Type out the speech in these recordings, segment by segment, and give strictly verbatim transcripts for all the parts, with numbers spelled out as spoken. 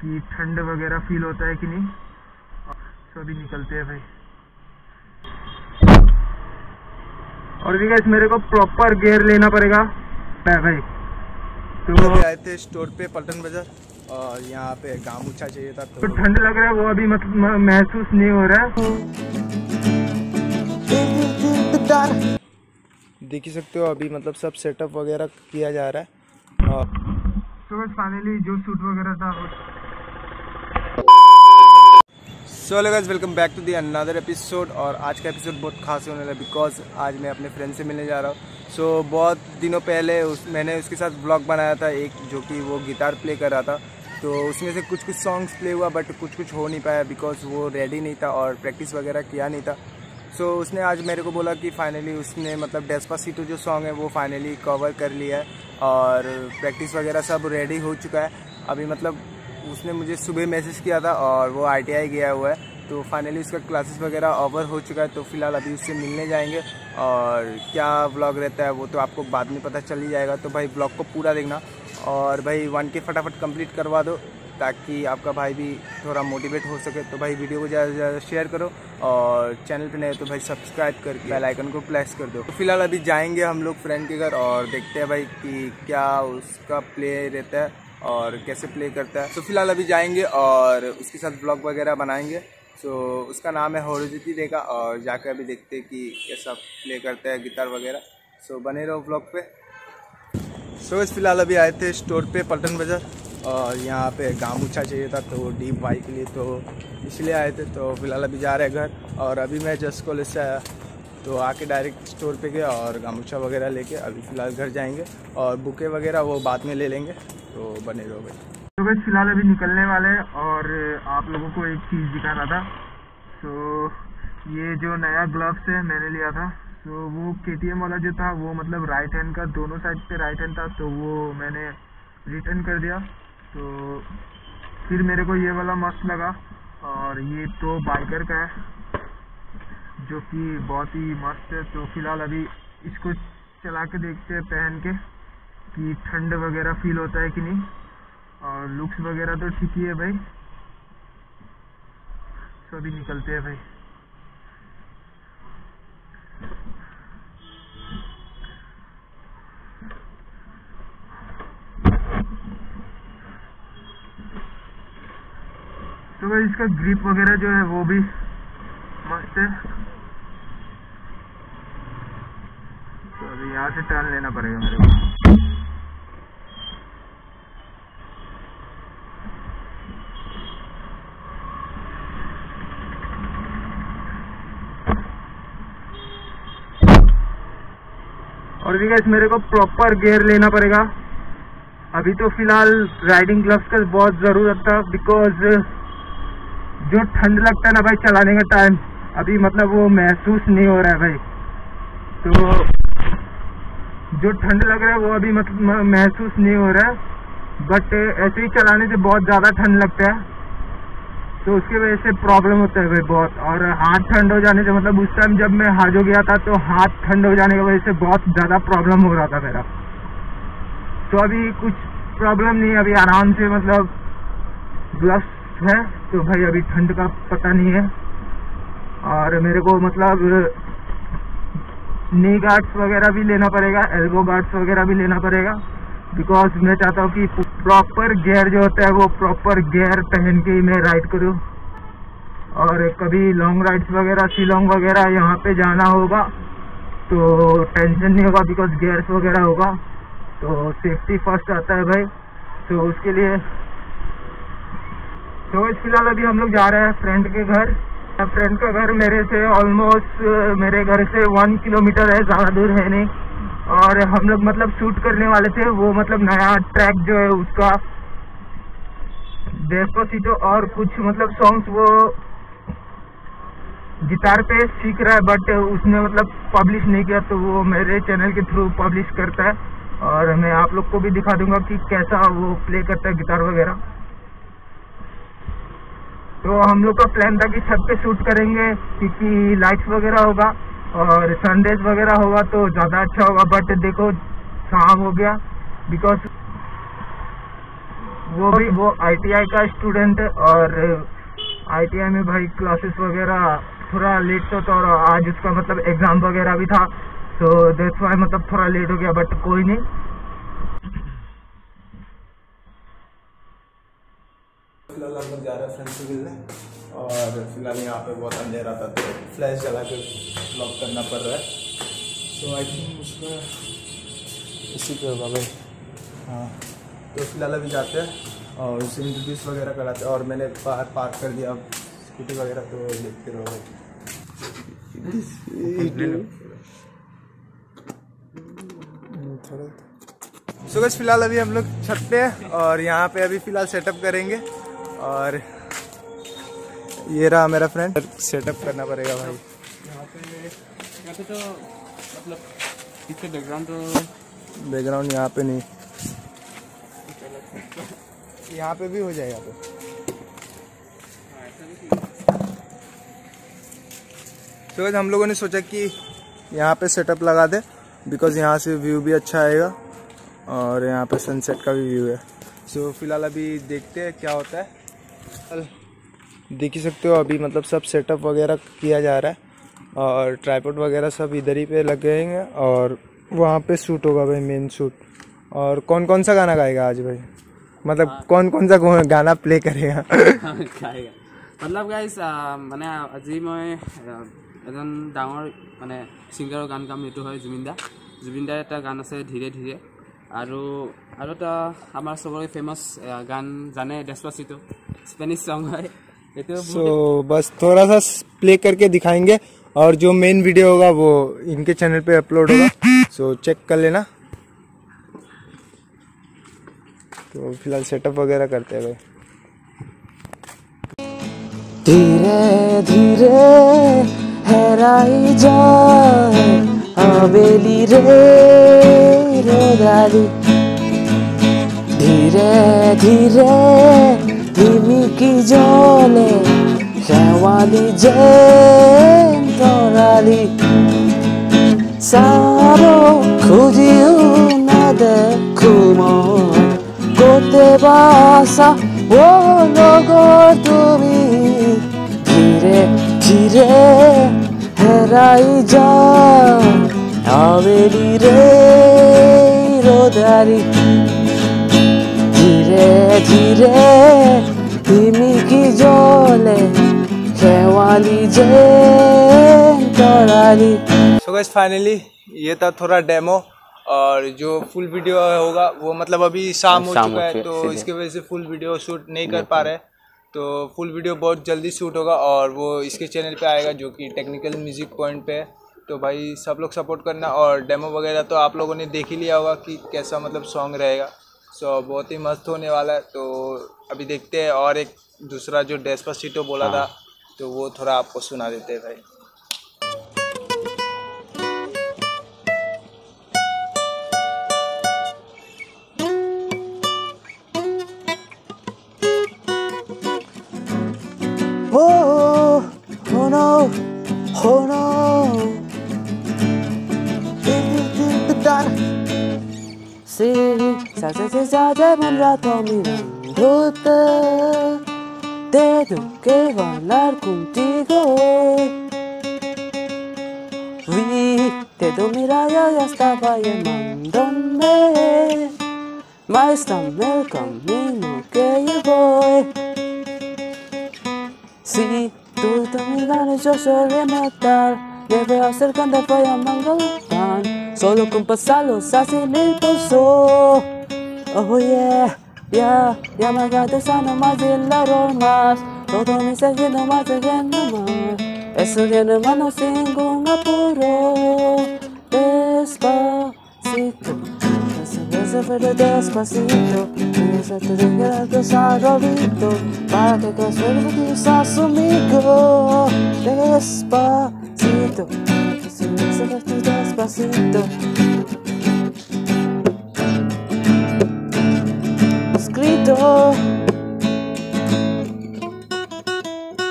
कि ठंड वगैरह फील होता है कि नहीं। तो अभी निकलते हैं भाई। और भी गाइस मेरे को प्रॉपर गियर लेना पड़ेगा भाई। तो आए थे स्टोर पे पल्टन बाजार और यहाँ पे गामूछा चाहिए था, तो ठंड लग रहा है वो अभी मतलब महसूस नहीं हो रहा है। देख ही सकते हो अभी मतलब सब सेटअप वगैरह किया जा रहा है। और तो बस फाइनली जो शूट वगैरह था। So hello guys, welcome back to the another episode. और आज का एपिसोड बहुत खास होने वाला बिकॉज आज मैं अपने फ्रेंड से मिलने जा रहा हूँ। सो so, बहुत दिनों पहले उस मैंने उसके साथ ब्लॉग बनाया था एक, जो कि वो गिटार प्ले कर रहा था। तो उसमें से कुछ कुछ सॉन्ग्स प्ले हुआ बट कुछ कुछ हो नहीं पाया बिकॉज वो रेडी नहीं था और प्रैक्टिस वगैरह किया नहीं था। सो so, उसने आज मेरे को बोला कि फाइनली उसने मतलब डेस्पासितो जो सॉन्ग है वो फाइनली कवर कर लिया है और प्रैक्टिस वगैरह सब रेडी हो चुका है। अभी मतलब उसने मुझे सुबह मैसेज किया था और वो आई टी आई गया हुआ है। तो फाइनली उसका क्लासेस वगैरह ओवर हो चुका है। तो फिलहाल अभी उससे मिलने जाएंगे और क्या व्लॉग रहता है वो तो आपको बाद में पता चल ही जाएगा। तो भाई ब्लॉग को पूरा देखना और भाई वन के फटाफट कंप्लीट करवा दो ताकि आपका भाई भी थोड़ा मोटिवेट हो सके। तो भाई वीडियो को ज़्यादा से ज़्यादा शेयर करो और चैनल पे नए तो भाई सब्सक्राइब करके बेल आइकन को प्रेस कर दो। तो फिलहाल अभी जाएंगे हम लोग फ्रेंड के घर और देखते हैं भाई कि क्या उसका प्ले रहता है और कैसे प्ले करता है। तो फिलहाल अभी जाएंगे और उसके साथ ब्लॉग वगैरह बनाएंगे। सो so, उसका नाम है होरोजिती रेखा और जाकर अभी देखते हैं कि कैसा प्ले करता है गिटार वगैरह। सो so, बने रहो ब्लॉग पे। सो so, इस फिलहाल अभी आए थे स्टोर पे पल्टन बाजार और यहाँ पे गामूछा चाहिए था तो डीप वाई के लिए, तो इसलिए आए थे। तो फिलहाल अभी जा रहे हैं घर और अभी मैं जस्ट कॉलेज से आया तो आके डायरेक्ट स्टोर पे गया और गामूछा वगैरह लेके अभी फ़िलहाल घर जाएंगे और बुके वगैरह वो बाद में ले लेंगे। तो बने रहो भाई। तो बस फिलहाल अभी निकलने वाले हैं और आप लोगों को एक चीज़ दिखाना था। तो ये जो नया ग्लव्स है मैंने लिया था। तो वो के टी एम वाला जो था वो मतलब राइट हैंड का दोनों साइड पे राइट हैंड था, तो वो मैंने रिटर्न कर दिया। तो फिर मेरे को ये वाला मस्त लगा और ये तो बाइकर का है जो कि बहुत ही मस्त है। तो फिलहाल अभी इसको चला के देखते हैं पहन के कि ठंड वगैरह फील होता है कि नहीं। और लुक्स वगैरह तो ठीक ही है भाई। तो अभी निकलते हैं भाई। तो भाई इसका ग्रिप वगैरह जो है वो भी मस्त है। तो अभी यहाँ से टर्न लेना पड़ेगा मेरे को। और भी गाइस मेरे को प्रॉपर गियर लेना पड़ेगा। अभी तो फिलहाल राइडिंग ग्लव्स का बहुत ज़रूरत था बिकॉज जो ठंड लगता है ना भाई चलाने का टाइम, अभी मतलब वो महसूस नहीं हो रहा है भाई। तो जो ठंड लग रहा है वो अभी मतलब महसूस नहीं हो रहा है बट ऐसे ही चलाने से बहुत ज़्यादा ठंड लगता है तो उसकी वजह से प्रॉब्लम होता है भाई बहुत। और हाथ ठंड हो जाने से मतलब उस टाइम जब मैं हाजो गया था तो हाथ ठंड हो जाने की वजह से बहुत ज़्यादा प्रॉब्लम हो रहा था मेरा। तो अभी कुछ प्रॉब्लम नहीं है, अभी आराम से मतलब ग्लव्स है तो भाई अभी ठंड का पता नहीं है। और मेरे को मतलब नी गार्ड्स वगैरह भी लेना पड़ेगा, एल्बो गार्ड्स वगैरह भी लेना पड़ेगा बिकॉज मैं चाहता हूँ कि प्रॉपर गियर जो होता है वो प्रॉपर गियर पहन के ही मैं राइड करूँ। और कभी लॉन्ग राइड्स वगैरह शिलोंग वगैरह यहाँ पे जाना होगा तो टेंशन नहीं होगा बिकॉज गियर्स वगैरह होगा। तो सेफ्टी फर्स्ट आता है भाई। तो उसके लिए तो इस फिलहाल अभी हम लोग जा रहे हैं फ्रेंड के घर। फ्रेंड का घर मेरे से ऑलमोस्ट मेरे घर से वन किलोमीटर है, ज़्यादा दूर है नहीं। और हम लोग मतलब शूट करने वाले थे वो मतलब नया ट्रैक जो है उसका डेस्पासितो और कुछ मतलब सॉन्ग्स वो गिटार पे सीख रहा है बट उसने मतलब पब्लिश नहीं किया तो वो मेरे चैनल के थ्रू पब्लिश करता है और मैं आप लोग को भी दिखा दूंगा कि कैसा वो प्ले करता है गिटार वगैरह। तो हम लोग का प्लान था कि छत पे शूट करेंगे क्योंकि लाइट्स वगैरह होगा और सनराइज वगैरह होगा तो ज़्यादा अच्छा होगा। बट देखो शाम हो गया बिकॉज वो भी वो आईटीआई का स्टूडेंट है और आईटीआई में भाई क्लासेस वगैरह थोड़ा लेट तो था और आज उसका मतलब एग्जाम वगैरह भी था, तो दैट्स व्हाई मतलब थोड़ा लेट हो गया, बट कोई नहीं। फिलहाल हम लोग जा रहे हैं फ्रेंड्स से मिलने और फिलहाल यहाँ पे बहुत अंधेरा था तो फ्लैश जला के ब्लॉक करना पड़ रहा है। तो आई थिंक उसका इसी पे होगा भाई। हाँ, तो फिलहाल अभी जाते हैं और उसे इंट्रोड्यूस वगैरह कराते हैं और मैंने बाहर पार्क कर दिया अब स्कूटी वगैरह, तो देखते रहो भाई। सो गाइस फिलहाल अभी हम लोग छत पे हैं और यहाँ पे अभी फिलहाल सेटअप करेंगे और ये रहा मेरा फ्रेंड, सेटअप करना पड़ेगा भाई। यहाँ पे यहाँ पे तो मतलब पीछे बैकग्राउंड तो बैकग्राउंड यहाँ पे नहीं, यहाँ पे भी हो जाएगा तो। तो हम लोगों ने सोचा कि यहाँ पे सेटअप लगा दे बिकॉज यहाँ से व्यू भी अच्छा आएगा और यहाँ पे सनसेट का भी व्यू है। सो so, फिलहाल अभी देखते हैं क्या होता है। देख ही सकते हो अभी मतलब सब सेटअप वगैरह किया जा रहा है और ट्राइपॉड वगैरह सब इधर ही पे लग गए हैं और वहाँ पे शूट होगा भाई, मेन शूट। और कौन कौन सा गाना गाएगा आज भाई, मतलब हाँ। कौन कौन सा गाना प्ले करेगा? गाएगा मतलब गाइस মানে আজি মই এজন ডাঙৰ মানে সিংগাৰৰ গান গাম, এইটো হয় জুবিন দা। জুবিন দাৰ এটা গান আছে ধীৰে ধীৰে, আৰু আৰু এটা আমাৰ সবৰে ফেমাস গান জানে डेस्पासितो, स्पेनिश सॉन्ग है। सो so, बस थोड़ा सा प्ले करके दिखाएंगे और जो मेन वीडियो होगा वो इनके चैनल पे अपलोड होगा, सो so, चेक कर लेना। तो फिलहाल सेटअप वगैरह करते हैं भाई। धीरे धीरे हेराई जाए हवेली रे रोदारी, धीरे धीरे धिमिकी जले शेवाली जेन तराली, सारो खुजियो ना देखू मैं कोते बासा वो लोगों तुम्हें, धीरे धीरे हेराई जा हवेली रे रोदारी, धीरे धीरे धिमिकी जले शेवाली जेन तराली। सो गाइस फाइनली ये था थोड़ा डेमो और जो फुल वीडियो होगा वो मतलब अभी शाम हो चुका है तो इसकी वजह से फुल वीडियो शूट नहीं कर पा रहे, तो फुल वीडियो बहुत जल्दी शूट होगा और वो इसके चैनल पे आएगा जो कि टेक्निकल म्यूजिक पॉइंट पे है। तो भाई सब लोग सपोर्ट करना और डेमो वगैरह तो आप लोगों ने देख ही लिया होगा कि कैसा मतलब सॉन्ग रहेगा। सो बहुत ही मस्त होने वाला है। तो अभी देखते हैं और एक दूसरा जो डेस्पासितो बोला था तो वो थोड़ा आपको सुना देते हैं भाई। Oh, oh no, oh no. Sí, sa sa sa sa lleva un rato mirándote. Tengo que bailar contigo. Vi, te do mirar yo ya estaba llamándome. Muéstrame el camino que yo voy. Si tú te miras yo soy metal, me veo acercando voy a Mangalpan, solo con pasarlos así me pasó. Oh yeah, yeah, ya me gato sano más de la más, todo me está yendo más de yendo más, eso viene mano sin ningún apuro, despacito. Ese fue despacito, ese te deja desarrollito, para que casualmente quizás conmigo, despacito, ese fue despacito. Escrito. बस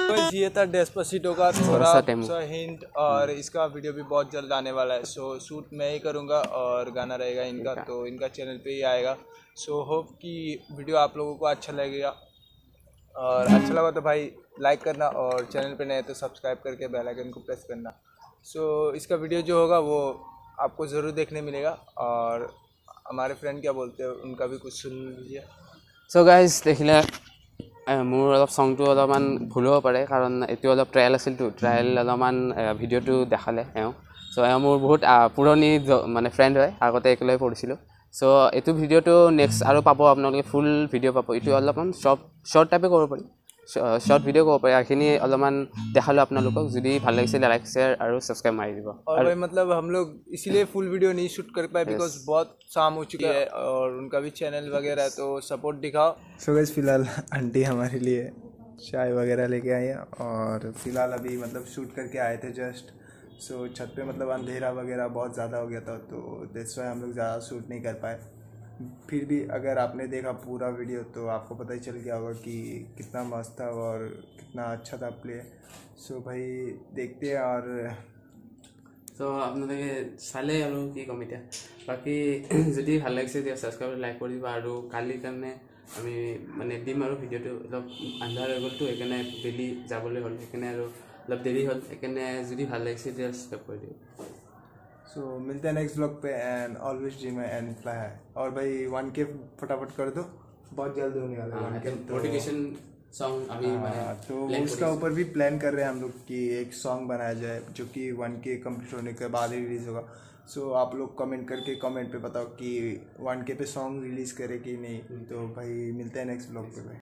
ये था Despacito का थोड़ा थोड़ा सा demo। सा hint, और इसका वीडियो भी बहुत जल्द आने वाला है। सो शूट मैं ही करूँगा और गाना रहेगा इनका, तो इनका चैनल पे ही आएगा। सो होप कि वीडियो आप लोगों को अच्छा लगेगा, और अच्छा लगा तो भाई लाइक करना, और चैनल पे नए तो सब्सक्राइब करके बेल आइकन को प्रेस करना। सो इसका वीडियो जो होगा वो आपको ज़रूर देखने मिलेगा, और हमारे फ्रेंड क्या बोलते हैं उनका भी कुछ सुन लीजिए। सो गाइज দেখিলে মোৰ অলপ চংটো অলপমান ভুল হ'ব পাৰে, কাৰণ এইটো অলপ ট্ৰায়েল আছিলতো, ট্ৰায়েল অলপমান ভিডিঅ'টো দেখালে এওঁ। চ' এওঁ মোৰ বহুত পুৰণি মানে ফ্ৰেণ্ড হয়, আগতে একেলগে পঢ়িছিলোঁ। চ' এইটো ভিডিঅ'টো নেক্সট আৰু পাব আপোনালোকে, ফুল ভিডিঅ' পাব। এইটো অলপমান শ্বৰ্ট শ্বৰ্ট টাইপে কৰিব পাৰি, शॉर्ट वीडियो को এইখিনি অলপমান দেখালো আপোনালোকক। যদি ভাল লাগিছে লাইক শেয়াर আৰু সাবস্ক্রাইব মাৰি দিব। और भाई मतलब हम लोग इसीलिए फुल वीडियो नहीं शूट कर पाए बिकॉज बहुत शाम हो चुकी है, और उनका भी चैनल वगैरह है, तो सपोर्ट दिखाओ। सो गाइस फिलहाल आंटी हमारे लिए चाय वगैरह लेके आई है, और फिलहाल अभी मतलब शूट करके आए थे जस्ट। सो छत पे मतलब अंधेरा वगैरह बहुत ज़्यादा हो गया था, तो दैट्स व्हाई हम लोग ज़्यादा शूट नहीं कर पाए। फिर भी अगर आपने देखा पूरा वीडियो तो आपको पता ही चल गया होगा कि कितना मस्त था और कितना अच्छा था प्ले। सो भाई देखते हैं। और সো আপোনালোকে চালে আৰু কি ক'ম এতিয়া, বাকী যদি ভাল লাগিছে তেতিয়া ছাবস্ক্ৰাইব লাইক কৰি দিব। আৰু কালিৰ কাৰণে আমি মানে দিম আৰু ভিডিঅ'টো অলপ আন্ধাৰ হৈ গ'লতো, সেইকাৰণে বেলি যাবলৈ হ'ল, সেইকাৰণে আৰু অলপ দেৰি হ'ল, সেইকাৰণে যদি ভাল লাগিছে তেতিয়া ছাবস্ক্ৰাইব কৰি দিব। सो so, मिलते हैं नेक्स्ट ब्लॉग पे, and always dream and fly high. और भाई वन के फटाफट कर दो, बहुत जल्द होने वाला है वन के। मोटिवेशन सॉन्ग अभी मैंने तो उसका ऊपर भी प्लान कर रहे हैं हम लोग कि एक सॉन्ग बनाया जाए जो कि वन के कम्प्लीट होने के बाद ही रिलीज़ होगा। सो so, आप लोग कमेंट करके कमेंट पे बताओ कि वन के पे सॉन्ग रिलीज़ करे कि नहीं। तो भाई मिलते हैं नेक्स्ट ब्लॉग पे भाई।